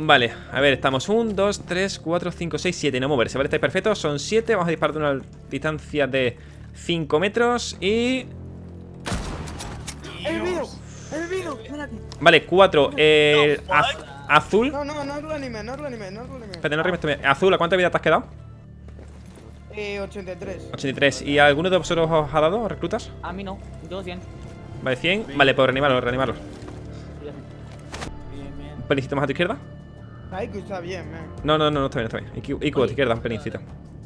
Vale, a ver, estamos 1, 2, 3, 4, 5, 6, 7. No moverse, ¿vale? Estáis perfectos, son 7. Vamos a disparar de una distancia de 5 metros y... ¡El vino! Vale, 4. Azul. No lo anime. Espérate, no rimes también. Azul, ¿a cuánta vida te has quedado? 83. 83. ¿Y alguno de vosotros os ha dado reclutas? A mí no, yo 100. Vale, 100. Vale, pues reanimarlos. Bien, bien. Pelincito más a tu izquierda. Ay, que está bien, man. No, está bien. Iku a tu izquierda, pelincito.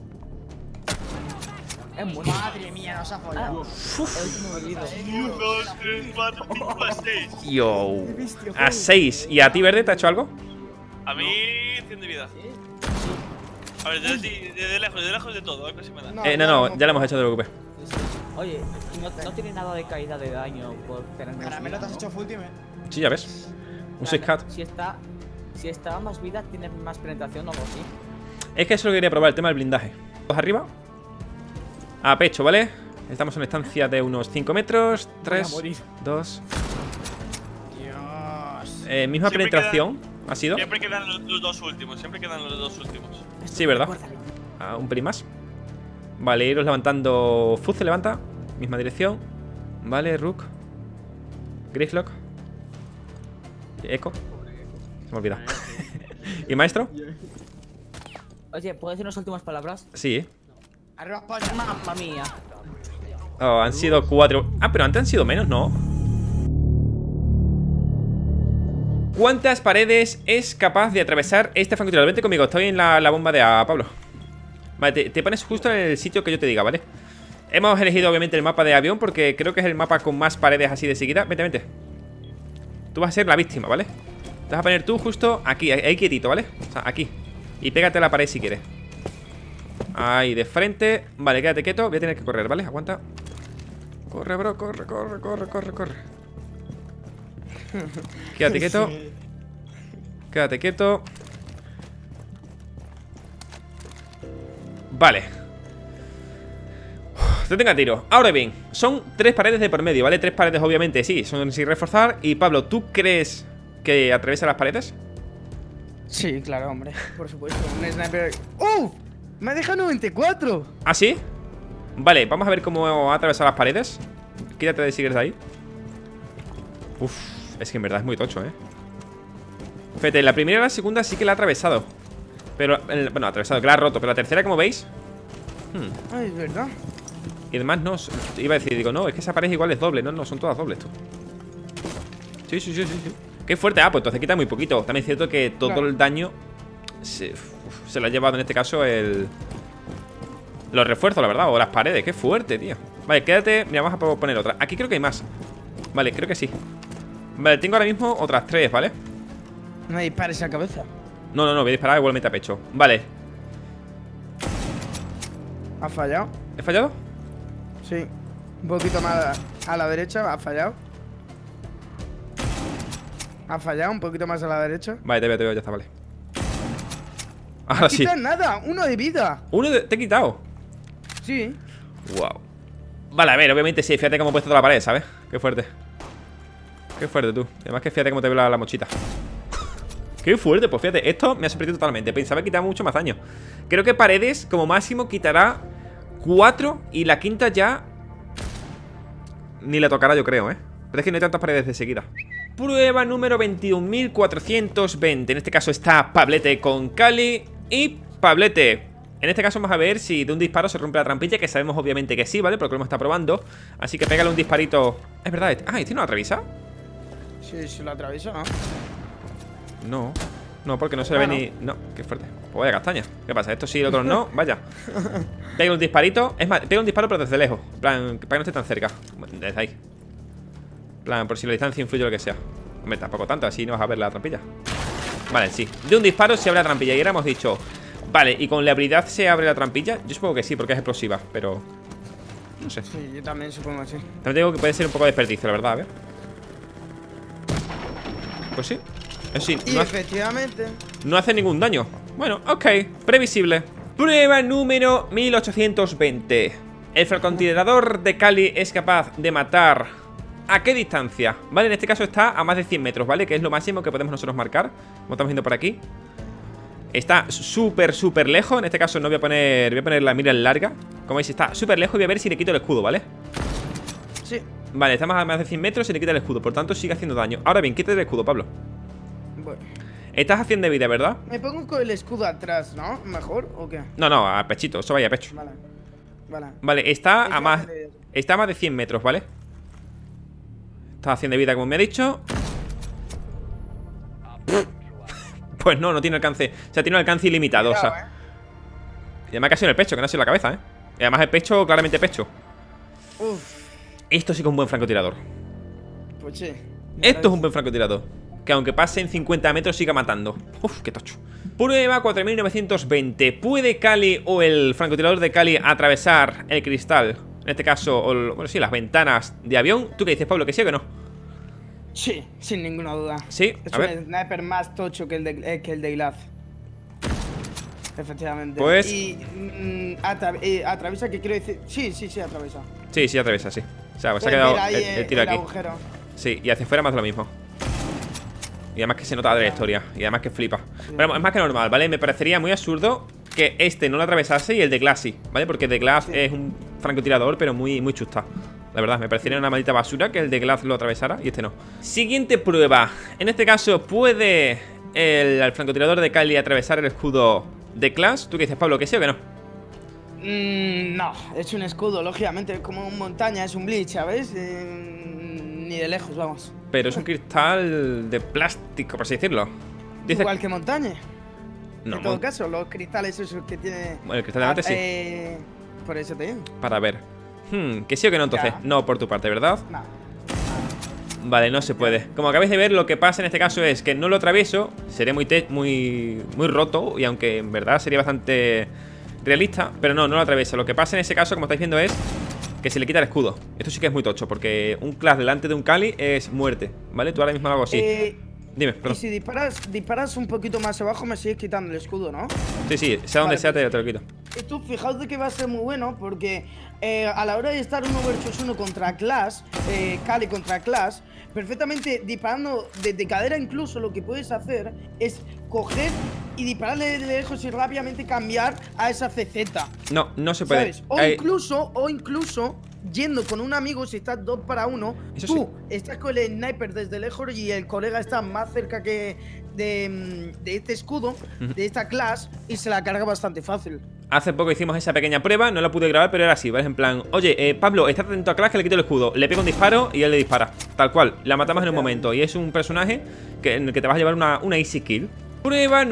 Es muy... Madre mía, nos ha follado. El último bebido. 1, 2, 3, 4, 5, 6. Yo. A 6. ¿Y a ti, Verde, te ha hecho algo? A mí, 100 de vida. A ver, de lejos de todo, a ver si me da. No, ya lo hemos hecho, no te preocupes. Oye, no tiene nada de caída de daño por tener menos Caramelo, te vida, has hecho full team, Sí, ya ves. Un 6K. Si está a más vida, tiene más penetración o algo así. Es que eso lo quería probar, el tema del blindaje. Dos arriba. A pecho, ¿vale? Estamos en una estancia de unos 5 metros. 3, 2. Dios. Misma Siempre penetración. ¿Ha sido? Siempre quedan los dos últimos, Sí, ¿verdad? Un pelín más. Vale, iros levantando. Fuz se levanta. Misma dirección. Vale, Rook. Grislock. Echo. Se me ha olvidado. ¿Y maestro? Oye, ¿puedo decir unas últimas palabras? Sí. Arriba España. Mamma mía. Oh, han sido 4. Ah, pero antes han sido menos, ¿no? ¿Cuántas paredes es capaz de atravesar este francotirador? Vente conmigo, estoy en la bomba de A, Pablo. Vale, te pones justo en el sitio que yo te diga, ¿vale? Hemos elegido obviamente el mapa de avión porque creo que es el mapa con más paredes así de seguida. Vente. Tú vas a ser la víctima, ¿vale? Te vas a poner tú justo aquí, ahí quietito, ¿vale? O sea, aquí. Y pégate a la pared si quieres. Ahí, de frente. Vale, quédate quieto, voy a tener que correr, ¿vale? Aguanta. Corre, bro, corre. Quédate quieto. Quédate quieto. Vale. Te tengo a tiro. Ahora bien, son 3 paredes de por medio, ¿vale? 3 paredes obviamente, sí, son sin reforzar. Y Pablo, ¿tú crees que atraviesa las paredes? Sí, claro, hombre. Por supuesto. Un sniper. ¡Oh! Me deja 94. ¿Ah, sí? Vale, vamos a ver cómo ha atravesado las paredes. Quítate de sigues de ahí. Uf, es que en verdad es muy tocho, Fíjate, la primera y la segunda sí que la ha atravesado. Pero, bueno, atravesado, que la ha roto. Pero la tercera, como veis. Ay, es verdad. Y además no, iba a decir, digo, no, es que esa pared igual es doble. No, son todas dobles, tú. Sí. Qué fuerte, pues entonces quita muy poquito. También es cierto que todo el daño se lo ha llevado en este caso los refuerzos, la verdad, o las paredes. Qué fuerte, tío. Vale, quédate, mira, vamos a poner otra. Aquí creo que hay más. Vale, creo que sí. Vale, tengo ahora mismo otras 3, ¿vale? No me dispares a cabeza. No, voy a disparar igualmente a pecho. Vale. ¿Ha fallado? ¿He fallado? Sí. Un poquito más a la derecha, ha fallado. Ha fallado, un poquito más a la derecha. Vale, te veo, ya está, vale. Ahora sí. No nada, 1 de vida. Te he quitado. Sí. Wow. Vale, a ver, obviamente sí, fíjate cómo he puesto toda la pared, ¿sabes? Qué fuerte. Qué fuerte tú. Además que fíjate cómo te veo la mochita. Qué fuerte, pues fíjate, esto me ha sorprendido totalmente. Pensaba quitar mucho más daño. Creo que paredes como máximo quitará 4 y la quinta ya ni la tocará, yo creo, Pero es que no hay tantas paredes de seguida. Prueba número 21.420. En este caso está Pablete con Cali. Y Pablete, en este caso vamos a ver si de un disparo se rompe la trampilla, que sabemos obviamente que sí, ¿vale? Porque lo hemos estado probando. Así que pégale un disparito. Es verdad, ¿y tiene una atraviesa? Sí, si lo atravieso, ¿no? No, porque no se le ve ni... No, qué fuerte. Pues vaya castaña. ¿Qué pasa? Esto sí, el otro no. Vaya. Pega un disparito. Es más, pega un disparo pero desde lejos. En plan, para que no esté tan cerca. Desde ahí. En plan, por si la distancia influye o lo que sea. Hombre, tampoco tanto, así no vas a ver la trampilla. Vale, sí. De un disparo se abre la trampilla. Y ahora hemos dicho... Vale, ¿y con la habilidad se abre la trampilla? Yo supongo que sí, porque es explosiva, pero... No sé. Sí, yo también supongo que sí. También digo que puede ser un poco de desperdicio, la verdad, a ver. Pues sí. Eso sí, Y efectivamente no hace ningún daño. Bueno, ok, previsible. Prueba número 1820. El francotirador de Cali es capaz de matar ¿A qué distancia? Vale, en este caso está a más de 100 metros, ¿vale? Que es lo máximo que podemos nosotros marcar. Como estamos viendo por aquí. Está súper, súper lejos. En este caso no voy a poner... Voy a poner la mira en larga. Como veis, está súper lejos y voy a ver si le quito el escudo, ¿vale? Sí. Vale, estamos a más de 100 metros y le quita el escudo. Por tanto, sigue haciendo daño. Ahora bien, quítate el escudo, Pablo. Bueno. Estás a 100 de vida, ¿verdad? Me pongo con el escudo atrás, ¿no? ¿Mejor o qué? No, no, a pechito. Eso vaya a pecho. Vale. Vale. Vale, está a más... de- Está a más de 100 metros, ¿vale? Está a 100 de vida, como me ha dicho. Pues no, no tiene alcance. O sea, tiene un alcance ilimitado, o sea. Cuidado, Y además casi en el pecho, que no ha sido en la cabeza, ¿eh? Y además el pecho, claramente pecho. Uf. Esto sí que es un buen francotirador. Pues sí. Esto es un buen francotirador. Que aunque pase en 50 metros siga matando. Uf, qué tocho. Prueba 4920. ¿Puede Cali o el francotirador de Cali atravesar el cristal? En este caso, bueno, sí, las ventanas de avión. ¿Tú qué dices, Pablo? ¿Que sí o que no? Sí, sin ninguna duda. Sí, Es a un ver. sniper más tocho que el de Ilaz. Efectivamente. Pues- Y atraviesa, ¿qué quiero decir? Sí, sí, sí, atraviesa. Sí, sí, atraviesa, sí. O sea, pues se ha Puedes quedado ver ahí el tiro el aquí. agujero. Sí, y hacia afuera más de lo mismo. Y además que se nota la trayectoria. Y además que flipa. Pero es más que normal, ¿vale? Me parecería muy absurdo que este no lo atravesase y el de Glass sí, ¿vale? Porque el de Glass es un francotirador, pero muy, muy chusta. La verdad, me parecería una maldita basura que el de Glass lo atravesara y este no. Siguiente prueba. En este caso, ¿puede el francotirador de Cali atravesar el escudo de Clash? ¿Tú qué dices, Pablo? ¿Que sí o que no? No, es un escudo, lógicamente, es como una montaña, es un bleach, ¿sabes? Ni de lejos, vamos. Pero es un cristal de plástico, por así decirlo. Dice... Igual que montaña. No, En todo caso, los cristales esos que tiene. Bueno, el cristal de delante sí. Por eso te digo. Para ver. ¿Que sí o que no entonces? Ya. No por tu parte, ¿verdad? No. Vale, no se puede. Como acabáis de ver, lo que pasa en este caso es que no lo atravieso. Seré muy roto. Y aunque en verdad sería bastante realista, pero no lo atravieso. Lo que pasa en ese caso, como estáis viendo, es que se le quita el escudo. Esto sí que es muy tocho, porque un Clash delante de un Cali es muerte, ¿vale? Tú ahora mismo lo hago así. Dime, Y perdón. si disparas un poquito más abajo, me sigues quitando el escudo, ¿no? Sí, sea donde Vale, sea, te lo quito. Esto, fijaos de que va a ser muy bueno, porque a la hora de estar 1 versus 1 contra Clash, Cali contra Clash, perfectamente disparando desde cadera, incluso lo que puedes hacer es coger y dispararle de lejos y rápidamente cambiar a esa CZ. No se puede. ¿Sabes? O incluso yendo con un amigo, si estás 2 para 1, Eso tú estás con el sniper desde lejos y el colega está más cerca que de este escudo, de esta Clash, y se la carga bastante fácil. Hace poco hicimos esa pequeña prueba, no la pude grabar, pero era así, ¿vale? En plan, oye, Pablo, estás atento a Clash que le quito el escudo. Le pego un disparo y él le dispara. Tal cual, la matamos en un momento. Y es un personaje en el que te vas a llevar una easy kill. Prueba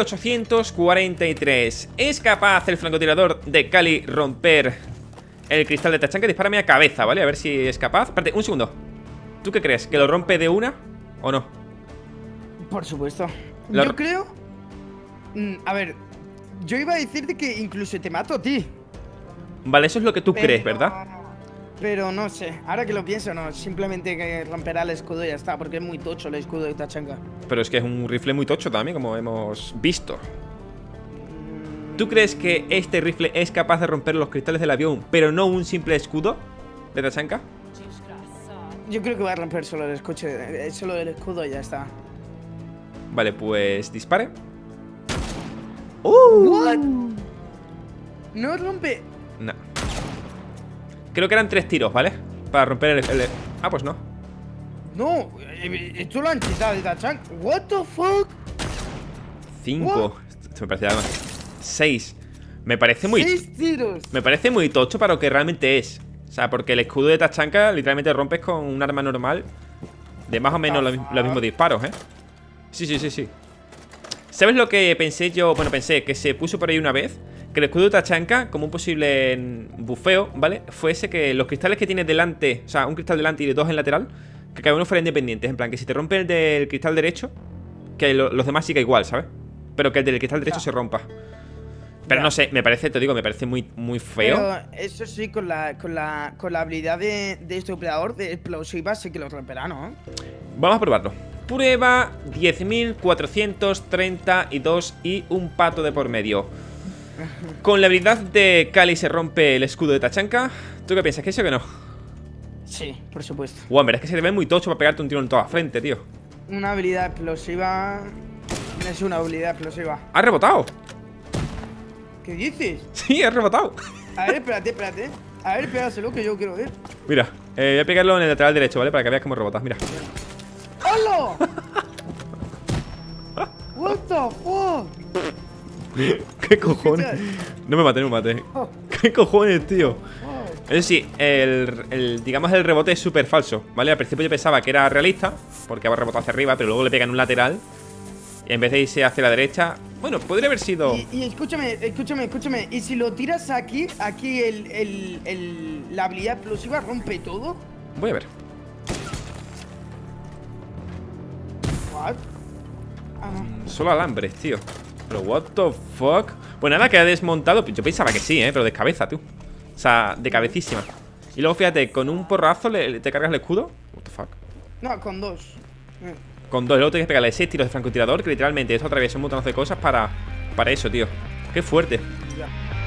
9843. ¿Es capaz el francotirador de Cali romper el cristal de Tachanka? Dispárame a cabeza, ¿vale? A ver si es capaz. Espérate, un segundo. ¿Tú qué crees? ¿Que lo rompe de una o no? Por supuesto. Lo- Yo creo... a ver, yo iba a decirte que incluso te mato a ti. Vale, eso es lo que tú crees, ¿verdad? Pero no sé, ahora que lo pienso, no. Simplemente que romperá el escudo y ya está, porque es muy tocho el escudo de Tachanka. Pero es que es un rifle muy tocho también, como hemos visto. ¿Tú crees que este rifle es capaz de romper los cristales del avión, pero no un simple escudo de Tachanka? Yo creo que va a romper solo el escudo y ya está. Vale, pues dispare. ¿What? No rompe. No. Creo que eran 3 tiros, ¿vale? Para romper el... Ah, pues no. No, esto lo han quitado de Tachanka. What the fuck? 5. Esto me parece algo. 6. Me parece muy... 6 tiros. Me parece muy tocho para lo que realmente es. O sea, porque el escudo de Tachanka literalmente rompes con un arma normal de más o menos los mismos disparos, ¿eh? Sí. ¿Sabes lo que pensé yo? Bueno, pensé que se puso por ahí una vez, que el escudo de Tachanka, como un posible bufeo, ¿vale? Fuese que los cristales que tiene delante, o sea, un cristal delante y 2 en lateral, que cada uno fuera independientes. En plan, que si te rompe el del cristal derecho, que los demás siga igual, ¿sabes? Pero que el del cristal derecho se rompa. Pero no sé, me parece, te digo, me parece muy feo. Pero eso sí, con la habilidad de este operador de explosiva, sí que lo romperá, ¿no? Vamos a probarlo. Prueba 10.432 y un pato de por medio. Con la habilidad de Cali se rompe el escudo de Tachanka. ¿Tú qué piensas? ¿Que sí o que no? Sí, por supuesto. Guau, pero es que se te ve muy tocho para pegarte un tiro en toda la frente, tío. Una habilidad explosiva. Es una habilidad explosiva. ¡Ha rebotado! ¿Qué dices? Sí, ha rebotado. A ver, espérate. A ver, pégaselo que yo quiero ver. Mira, voy a pegarlo en el lateral derecho, ¿vale? Para que veas cómo rebotas, mira. ¡Hola! What the fuck? ¿Qué cojones? No me mate. ¿Qué cojones, tío? Eso sí, digamos el rebote es súper falso, ¿vale? Al principio yo pensaba que era realista, porque va rebotado hacia arriba, pero luego le pega en un lateral. Y en vez de irse hacia la derecha, bueno, podría haber sido... Y escúchame. ¿Y si lo tiras aquí la habilidad explosiva rompe todo? Voy a ver. What? Ah, no. Solo alambres, tío. Pero what the fuck. Pues nada, que ha desmontado. Yo pensaba que sí, pero de cabeza, tú. O sea, de cabecísima. Y luego fíjate, con un porrazo te cargas el escudo. What the fuck. No, con 2. Con 2, y luego tienes que pegarle 6 tiros de francotirador. Que literalmente esto atraviesa un montonazo de cosas para eso, tío. Qué fuerte. Ya.